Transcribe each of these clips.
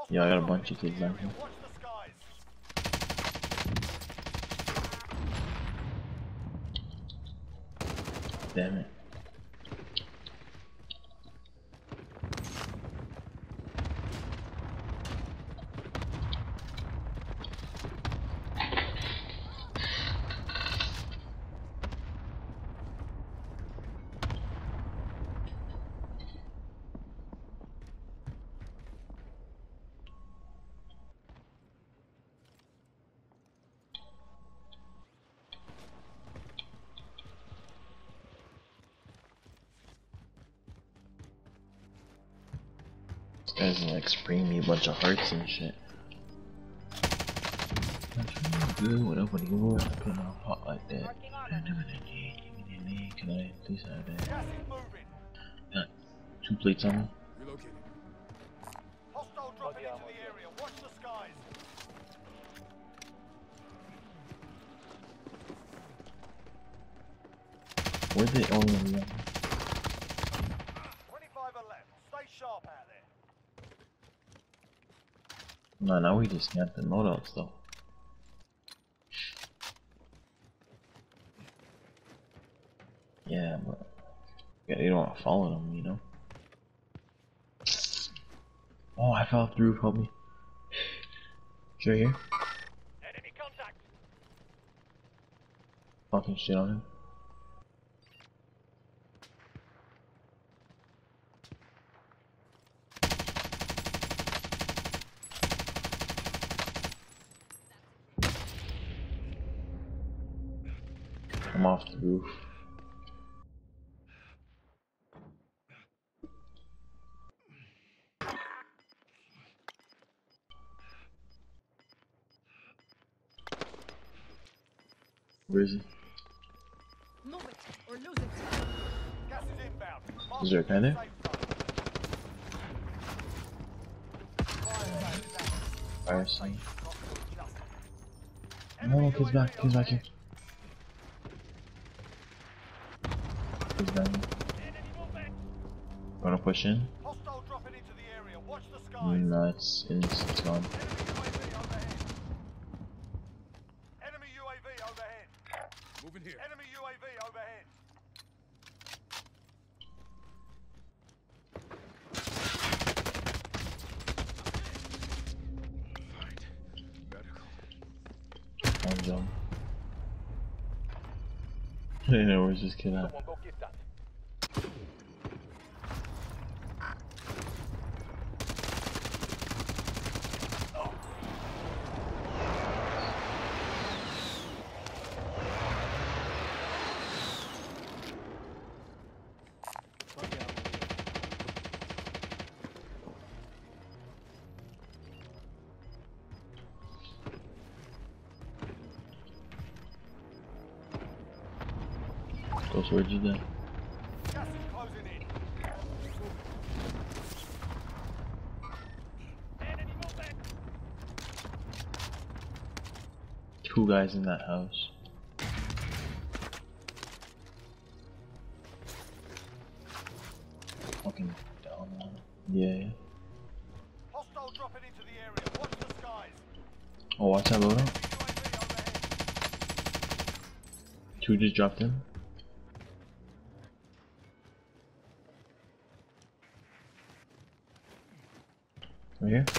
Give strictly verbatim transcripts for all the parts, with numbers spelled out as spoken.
Yeah, I got a bunch of kids down here. Damn it. This guy's like spraying me a bunch of hearts and shit. That's really good. What up, what do you want? I put it on a pot like that. Can I please have that? Got two plates on me. Hostile dropping into the area. Watch the skies. Where'd they only one? twenty-five are left. Stay sharp out there. No, now we just got the loadouts though. Yeah, but yeah, you don't want to follow them, you know. Oh, I fell through. Help me. He's right here. Enemy contact. Fucking shit on him. I'm off the roof. Where is he? Move it or lose it. Gas is inbound. Is there a guy there? Fire site. No, kids back, kids back here. Kids down here. Wanna push in? Hostile dropping into the area. Watch the skies. Mm, no, it's, it's, it's gone. Enemy U A V overhead. Moving here. Enemy U A V overhead. Find medical. One jump. I didn't know where's this kid at. Someone go get that. Ghost, where'd you go? Gas is closing in. Enemy movement. Two guys in that house. Fucking down on it. Yeah, yeah. Hostile dropping into the area. Watch the skies. Oh, watch that loadout. U A V overhead. Two just dropped in. Right here.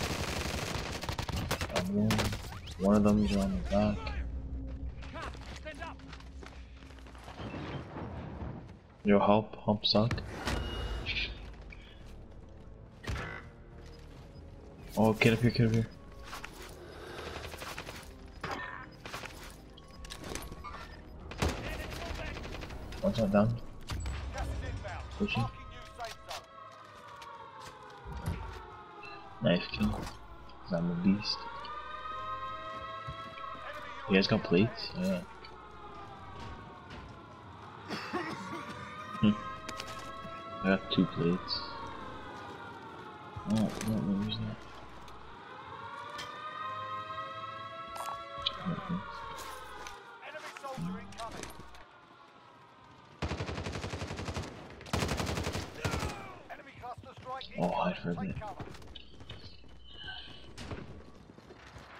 Um, one. one of them is on the back. Stand up. Yo, help, help suck. Oh, get up here, get up here. One shot down. Gas is inbound. Pushing. Marking new safe zone. Nice kill. Cause I'm a beast. Enemy You guys got plates? Yeah. Hmm. I got two plates. Oh, no, no, where's that? Okay. Enemy soldier incoming. Enemy cluster strike Oh, I incoming. forgot. Take cover.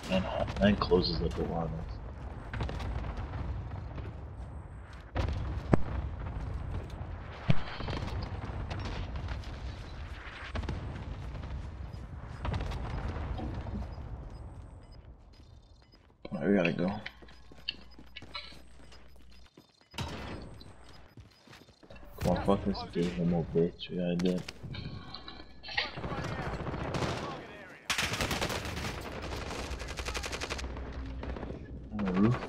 And, and closes the door on us. Alright, we gotta go. Come on, fuck this game, one more bitch. We gotta do it. On the roof.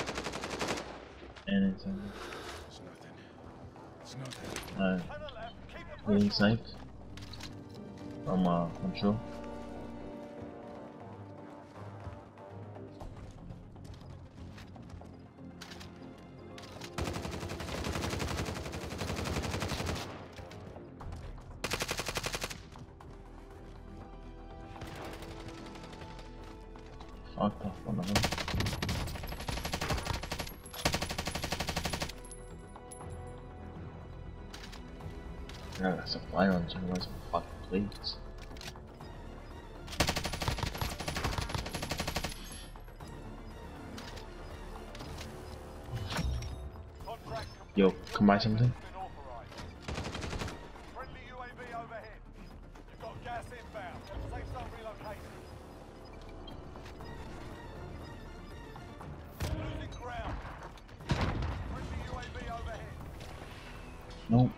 And it's on. It's nothing. It's nothing. Alright. Getting sniped. From uh, control. Fucked off one of them. Yeah, that's a fire on some of some fucking plates. Yo, come buy something? Friendly U A V overhead. You've got gas inbound. Safe zone relocated. Losing ground. Friendly U A V overhead. Nope.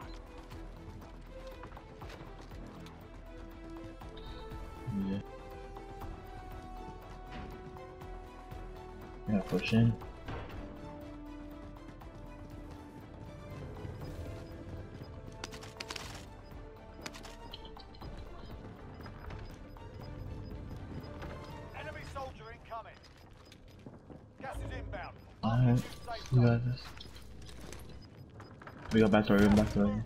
Yeah. Yeah, push in. Enemy soldier incoming. Gas is inbound. Alright, we got this. We got back to our room, back to our room.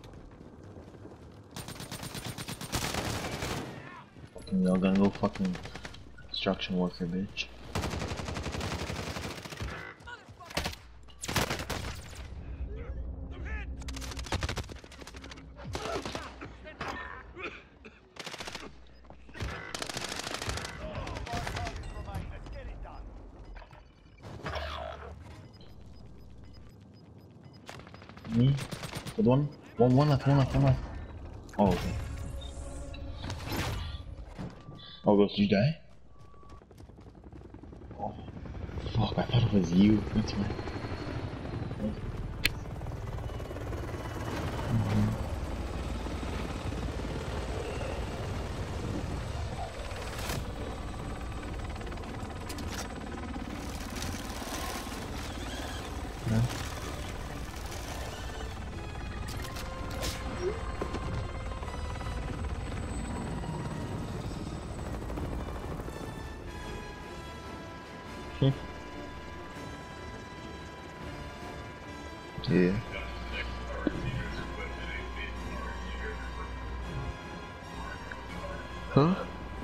Fucking y'all gonna go fucking construction worker, bitch. Me? Good one? One, one left, one left, one left. Oh, okay. Oh, Ghost, did you die? Oh, fuck, I thought it was you. That's why. Mm-hmm. Yeah. Yeah. Huh?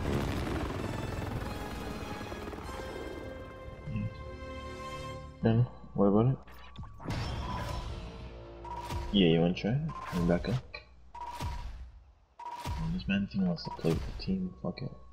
Yeah. What about it? Yeah, you wanna try it? Come back up. This man thing wants to play with the team. Fuck it.